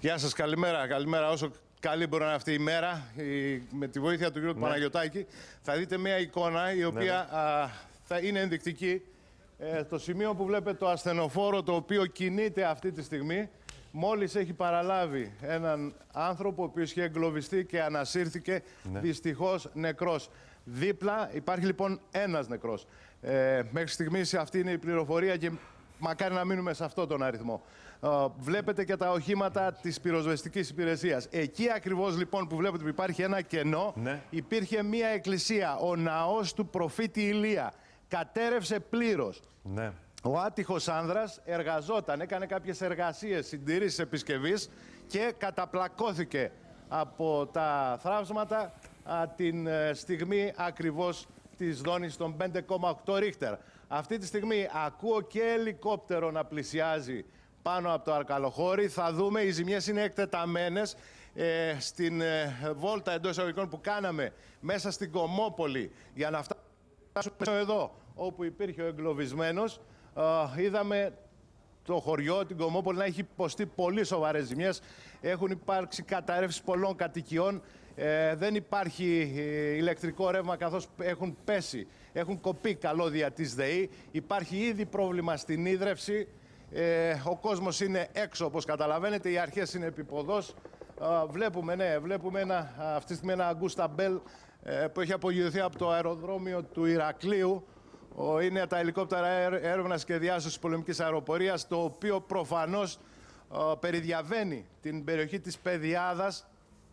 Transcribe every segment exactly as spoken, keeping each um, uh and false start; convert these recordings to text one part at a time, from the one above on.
Γεια σας, καλημέρα. Καλημέρα. Όσο καλή μπορεί να είναι αυτή η μέρα, η, με τη βοήθεια του κ. Ναι. Παναγιωτάκη, θα δείτε μια εικόνα η οποία ναι. α, θα είναι ενδεικτική. Ε, το σημείο που βλέπετε το ασθενοφόρο, το οποίο κινείται αυτή τη στιγμή, μόλις έχει παραλάβει έναν άνθρωπο ο οποίος είχε εγκλωβιστεί και ανασύρθηκε, ναι. δυστυχώς νεκρός. Δίπλα υπάρχει λοιπόν ένας νεκρός. Ε, μέχρι στιγμής αυτή είναι η πληροφορία και μακάρι να μείνουμε σε αυτόν τον αριθμό. Uh, βλέπετε και τα οχήματα της πυροσβεστικής υπηρεσίας. Εκεί ακριβώς λοιπόν που βλέπετε που υπάρχει ένα κενό, ναι. υπήρχε μια εκκλησία, ο ναός του προφήτη Ηλία. Κατέρευσε πλήρως. Ναι. Ο άτυχος άνδρας εργαζόταν, έκανε κάποιες εργασίες συντήρησης επισκευής και καταπλακώθηκε από τα θράψματα α, την ε, στιγμή ακριβώς της δόνησης των πέντε κόμμα οκτώ ρίχτερ. Αυτή τη στιγμή ακούω και ελικόπτερο να πλησιάζει πάνω από το Αρκαλοχώρι. Θα δούμε, οι ζημιές είναι εκτεταμένες. Ε, στην ε, βόλτα εντός εισαγωγικών που κάναμε μέσα στην Κομόπολη για να φτάσουμε εδώ όπου υπήρχε ο εγκλωβισμένος, ε, είδαμε το χωριό, την Κομόπολη, να έχει υποστεί πολύ σοβαρές ζημιές. Έχουν υπάρξει καταρρεύσεις πολλών κατοικιών. Ε, δεν υπάρχει ε, ηλεκτρικό ρεύμα καθώς έχουν πέσει, έχουν κοπεί καλώδια της ΔΕΗ. Υπάρχει ήδη πρόβλημα στην ίδρυυση. Ε, ο κόσμος είναι έξω, όπως καταλαβαίνετε, οι αρχές είναι επιποδός. Ε, βλέπουμε, ναι, βλέπουμε ένα, αυτή τη στιγμή ένα Αγκούστα Μπέλ ε, που έχει απογειωθεί από το αεροδρόμιο του Ηρακλείου. Ο, είναι τα ελικόπτερα έρευνας και διάσωσης πολεμικής αεροπορίας, το οποίο προφανώς ε, περιδιαβαίνει την περιοχή της Πεδιάδας,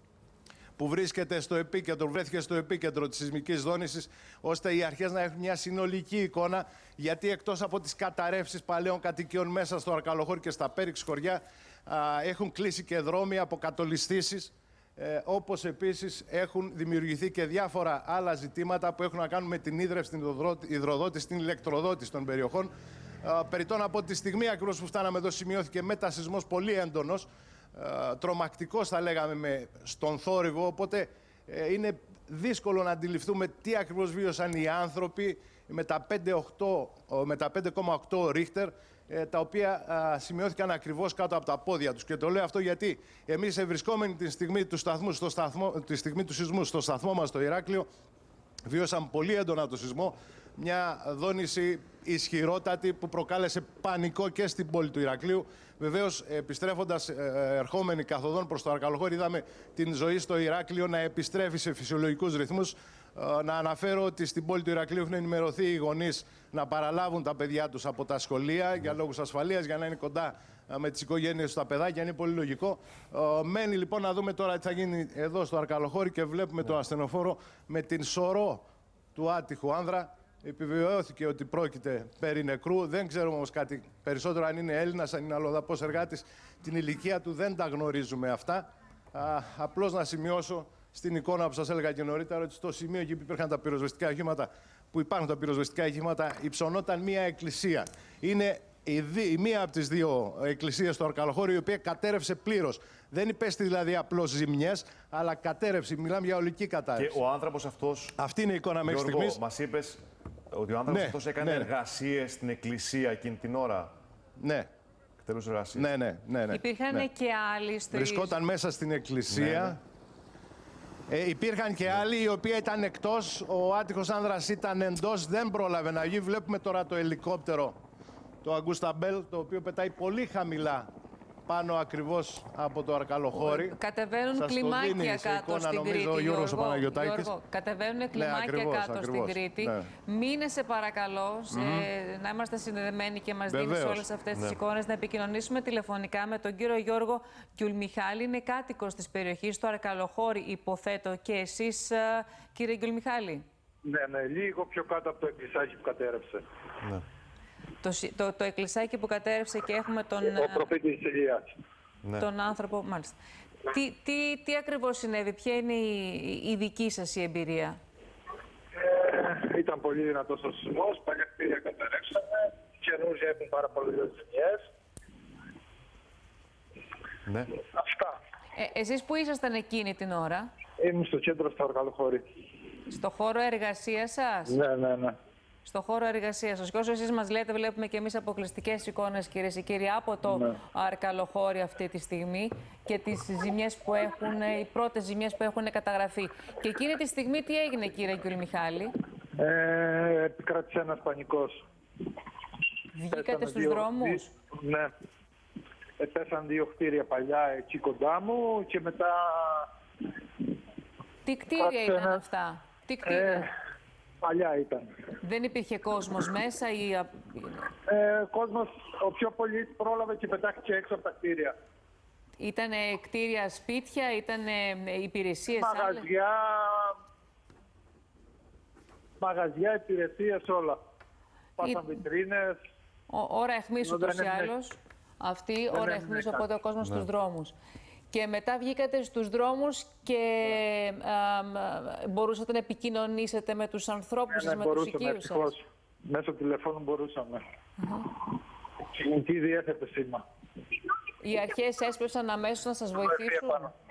που βρίσκεται στο επίκεντρο, βρέθηκε στο επίκεντρο της σεισμικής δόνησης, ώστε οι αρχές να έχουν μια συνολική εικόνα, γιατί εκτός από τις καταρρεύσεις παλαιών κατοικιών μέσα στο Αρκαλοχώρι και στα πέριξ χωριά, α, έχουν κλείσει και δρόμοι, αποκατολιστήσεις, ε, όπως επίσης έχουν δημιουργηθεί και διάφορα άλλα ζητήματα που έχουν να κάνουν με την ίδρυυση, την υδροδότηση, την ηλεκτροδότηση των περιοχών. Ε, περιττών από τη στιγμή ακριβώς που φτάναμε εδώ, σημειώθηκε μετασεισμός πολύ έντονος, Uh, τρομακτικός θα λέγαμε με, στον θόρυβο, οπότε ε, είναι δύσκολο να αντιληφθούμε τι ακριβώς βίωσαν οι άνθρωποι με τα πέντε κόμμα οκτώ ρίχτερ, ε, τα οποία α, σημειώθηκαν ακριβώς κάτω από τα πόδια τους. Και το λέω αυτό γιατί εμείς βρισκόμενοι τη στιγμή του, σταθμού, στο σταθμό, τη στιγμή του σεισμού στο σταθμό μας στο Ηράκλειο, βίωσαν πολύ έντονα το σεισμό, μια δόνηση ισχυρότατη που προκάλεσε πανικό και στην πόλη του Ηρακλείου. Βεβαίως, επιστρέφοντας, ε, ερχόμενοι καθοδόν προς το Αρκαλοχώρι, είδαμε την ζωή στο Ηράκλειο να επιστρέφει σε φυσιολογικούς ρυθμούς. Ε, να αναφέρω ότι στην πόλη του Ηρακλείου έχουν ενημερωθεί οι γονείς να παραλάβουν τα παιδιά τους από τα σχολεία για λόγους ασφαλείας, για να είναι κοντά ε, με τις οικογένειες τους τα παιδάκια. Είναι πολύ λογικό. Ε, μένει λοιπόν να δούμε τώρα τι θα γίνει εδώ στο Αρκαλοχώρι και βλέπουμε τον ασθενοφόρο με την σωρό του άτυχου άνδρα. Επιβεβαιώθηκε ότι πρόκειται περί νεκρού. Δεν ξέρουμε όμως κάτι περισσότερο, αν είναι Έλληνας, αν είναι αλλοδαπός εργάτης. Την ηλικία του δεν τα γνωρίζουμε αυτά. Α, απλώς να σημειώσω στην εικόνα που σας έλεγα και νωρίτερα ότι στο σημείο εκεί που υπήρχαν τα πυροσβεστικά οχήματα, που υπάρχουν τα πυροσβεστικά οχήματα, υψωνόταν μία εκκλησία. Είναι η, δι, η μία από τις δύο εκκλησίες στο Αρκαλοχώρι, η οποία κατέρευσε πλήρως. Δεν υπέστη δηλαδή απλώς ζημιές, αλλά κατέρευσε. Μιλάμε για ολική κατάρρευση. Και ο άνθρωπος αυτός. Αυτή είναι η εικόνα μέχρι στιγμής. Μας είπες ότι ο άνθρωπος ναι, αυτός έκανε ναι. εργασίες στην εκκλησία εκείνη την ώρα. Ναι. Εκτελούσε εργασίες. Ναι, ναι, ναι, ναι. Υπήρχαν ναι. και άλλοι στο... Βρισκόταν μέσα στην εκκλησία. Ναι, ναι. Ε, υπήρχαν και ναι. άλλοι οι οποίοι ήταν εκτός. Ο άτυχος άνδρας ήταν εντός, δεν πρόλαβε να βγει. Βλέπουμε τώρα το ελικόπτερο, το Αγκούστα Μπέλ, το οποίο πετάει πολύ χαμηλά πάνω ακριβώς από το Αρκαλοχώρι. Κατεβαίνουν σας κλιμάκια κάτω στην νομίζω, Κρήτη, ο Γιώργος, Γιώργο, ο Γιώργο, κατεβαίνουν κλιμάκια ναι, ακριβώς, κάτω ακριβώς, στην Κρήτη. Ναι. Μείνε σε παρακαλώ, σε, mm-hmm. να είμαστε συνδεδεμένοι και μας δίνεις όλες αυτές ναι. τις εικόνες, να επικοινωνήσουμε τηλεφωνικά με τον κύριο Γιώργο Γκιουλμιχάλη. Είναι κάτοικος της περιοχής του Αρκαλοχώρι, υποθέτω, και εσείς, κύριε Γκιουλμιχάλη. Ναι, ναι, λίγο πιο κάτω από το εκκλησάκι που κατέρευσε. Ναι. Το, το, το εκκλησάκι που κατέρευσε και έχουμε τον... Ο προφήτης Ηλίας. Τον ναι. άνθρωπο, μάλιστα. Ναι. Τι, τι, τι ακριβώς συνέβη, ποια είναι η, η δική σας η εμπειρία? Ε, ήταν πολύ δυνατός ο σεισμός, παλιά κτίρια καταρρεύσανε, καινούργια έχουν πάρα πολλές ζημιές. Ναι. Αυτά. Ε, εσείς που ήσασταν εκείνη την ώρα? Ήμουν στο κέντρο στο Αρκαλοχώρι. Στο χώρο εργασίας σας? Ναι, ναι, ναι. στο χώρο εργασίας σας. Και όσο εσείς μας λέτε, βλέπουμε και εμείς αποκλειστικές εικόνες, κυρίες και κύριοι, από το ναι. Αρκαλοχώρι αυτή τη στιγμή και τις ζημιές που έχουν, οι πρώτες ζημιές που έχουν καταγραφεί. Και εκείνη τη στιγμή τι έγινε, κύριε Γκιουλμιχάλη? Ε, επικράτησε ένας πανικός. Βγήκατε στους δύο, δρόμους? Ναι. Πέσαν δύο κτίρια παλιά εκεί κοντά μου και μετά... Τι κτίρια ήταν ένα... αυτά? Τι κτίρια? Ε, παλιά ήταν. Δεν υπήρχε κόσμος μέσα ή... Ε, κόσμος, ο πιο πολύ πρόλαβε και πετάχτηκε έξω από τα κτίρια. Ήτανε κτίρια, σπίτια, ήτανε υπηρεσίες? Μαγαζιά, άλλες... μαγαζιά, υπηρεσίες, όλα. Πάσαν Ή... βιτρίνες. Ο, ώρα αιχμής ούτως ή άλλως. Αυτή, ώρα αιχμής, οπότε ο κόσμος ναι. στους δρόμους. Και μετά βγήκατε στους δρόμους και α, α, μπορούσατε να επικοινωνήσετε με τους ανθρώπους σας, ναι, με τους οικείους σας? Μέσω τηλεφώνου μπορούσαμε. Κινητή uh-huh. διέθετε σήμα. Οι αρχές έσπευσαν αμέσως να σας βοηθήσουν?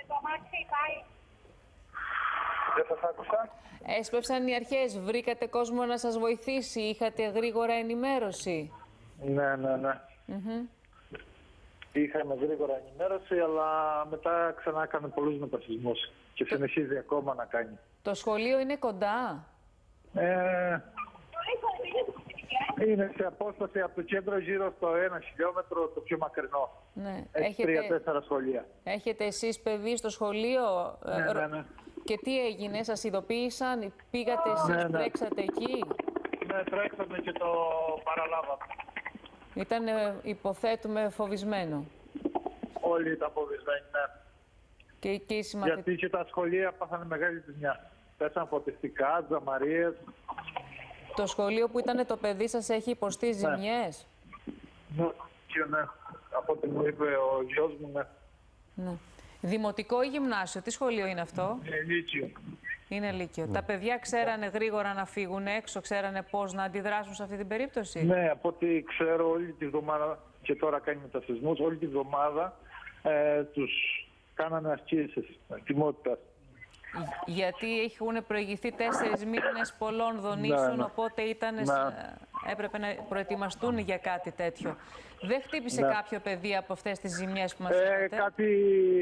Δεν σας άκουσα. Έσπευσαν οι αρχές, βρήκατε κόσμο να σας βοηθήσει, είχατε γρήγορα ενημέρωση? Ναι, ναι, ναι. Mm-hmm. Είχαμε γρήγορα ενημέρωση, αλλά μετά ξανά έκανε πολλούς μετασυσμούς και το... συνεχίζει ακόμα να κάνει. Το σχολείο είναι κοντά? Ε... Είναι σε απόσταση από το κέντρο γύρω στο ένα χιλιόμετρο, το πιο μακρινό. Ναι. Έχει τρία-τέσσερα σχολεία. Έχετε εσείς παιδί στο σχολείο? Ναι, ναι, ναι. Και τι έγινε, σας ειδοποίησαν, πήγατε εσείς, ναι, ναι. τρέξατε εκεί? Ναι, τρέξαμε και το παραλάβαμε. Ήταν, υποθέτουμε, φοβισμένο. Όλοι ήταν φοβισμένοι, ναι. Και, και οι συμμαθητές... Γιατί και τα σχολεία πάθανε μεγάλη ζημιά. Πέσαν φωτιστικά, τζαμαρίες. Το σχολείο που ήταν το παιδί σας έχει υποστεί ναι. ζημιές? Ναι, και ναι. Από ό,τι μου είπε ο γιος μου, ναι. ναι. Δημοτικό ή γυμνάσιο, τι σχολείο είναι αυτό? Είναι λύκειο. Είναι λύκειο. Mm. Τα παιδιά ξέρανε γρήγορα να φύγουν έξω, ξέρανε πώς να αντιδράσουν σε αυτή την περίπτωση? Ναι, από ό,τι ξέρω όλη τη βδομάδα, και τώρα κάνει μετασυσμούς, όλη τη βδομάδα ε, τους κάνανε ασκήσεις ετοιμότητας. Γιατί έχουν προηγηθεί τέσσερις μήνες πολλών δονήσεων, ναι, ναι. οπότε ήταν, ναι. έπρεπε να προετοιμαστούν για κάτι τέτοιο. Δεν χτύπησε ναι. κάποιο παιδί από αυτές τις ζημιές που μας ε, είπατε? Κάτι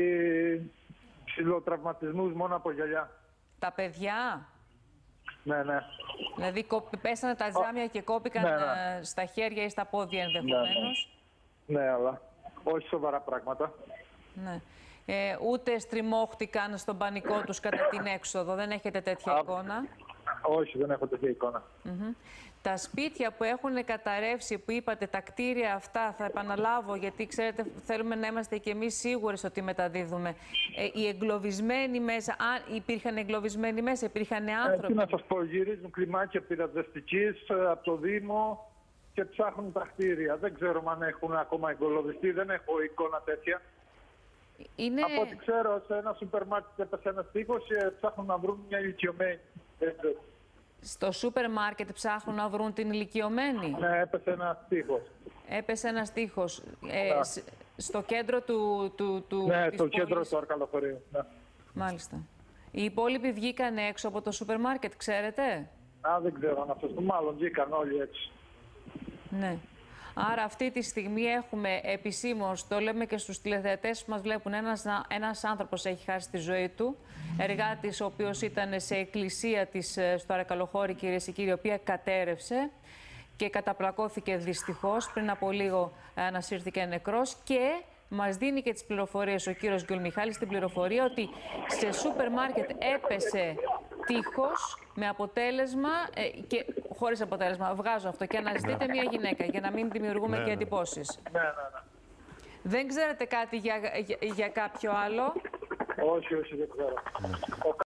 ψηλοτραυματισμούς μόνο από γυαλιά. Τα παιδιά? Ναι, ναι. Δηλαδή πέσανε τα τζάμια και κόπηκαν ναι, ναι. στα χέρια ή στα πόδια ενδεχομένως? Ναι, ναι. ναι, αλλά όχι σοβαρά πράγματα. Ναι. Ε, ούτε στριμώχτηκαν στον πανικό τους κατά την έξοδο, δεν έχετε τέτοια Α, εικόνα? Όχι, δεν έχω τέτοια εικόνα. Mm-hmm. Τα σπίτια που έχουν καταρρεύσει, που είπατε, τα κτίρια αυτά, θα επαναλάβω, γιατί ξέρετε, θέλουμε να είμαστε και εμείς σίγουροι ότι μεταδίδουμε. Ε, οι εγκλωβισμένοι μέσα, αν υπήρχαν εγκλωβισμένοι μέσα, υπήρχαν άνθρωποι? Ε, τι να σας πω, γυρίζουν κλιμάκια πυροσβεστικής από το Δήμο και ψάχνουν τα κτίρια. Δεν ξέρω αν έχουν ακόμα εγκλωβιστεί, δεν έχω εικόνα τέτοια. Είναι... Από ό,τι ξέρω, σε ένα σούπερ μάρκετ έπεσε ένας τοίχος και ψάχνουν να βρουν μια ηλικιωμένη. Στο σούπερ μάρκετ ψάχνουν να βρουν την ηλικιωμένη? Ναι, έπεσε ένας τοίχος. Έπεσε ένας τοίχος. Ε, στο κέντρο του, του, του Ναι, της στο πόλης... κέντρο του Αρκαλοχωρίου. Ναι. Μάλιστα. Οι υπόλοιποι βγήκαν έξω από το σούπερ μάρκετ, ξέρετε? Α, δεν ξέρω να σας πω. Μάλλον βγήκαν όλοι έξω. Ναι. Άρα αυτή τη στιγμή έχουμε επισήμως, το λέμε και στους τηλεθεατές που μας βλέπουν, ένας, ένας άνθρωπος έχει χάσει τη ζωή του, εργάτης ο οποίος ήταν σε εκκλησία της στο Αρκαλοχώρι, κυρίες και κύριοι, η οποία κατέρευσε και καταπλακώθηκε δυστυχώς, πριν από λίγο ανασύρθηκε νεκρός, και μας δίνει και τις πληροφορίες ο κύριος Γκιουλμιχάλης, την πληροφορία ότι σε σούπερ μάρκετ έπεσε τείχος με αποτέλεσμα ε, και χωρίς αποτέλεσμα, βγάζω αυτό, και αναζητείτε μια γυναίκα για να μην δημιουργούμε ναι, και εντυπώσεις. Ναι, ναι, ναι. Δεν ξέρετε κάτι για, για, για κάποιο άλλο? Όχι, όχι, δεν ξέρω.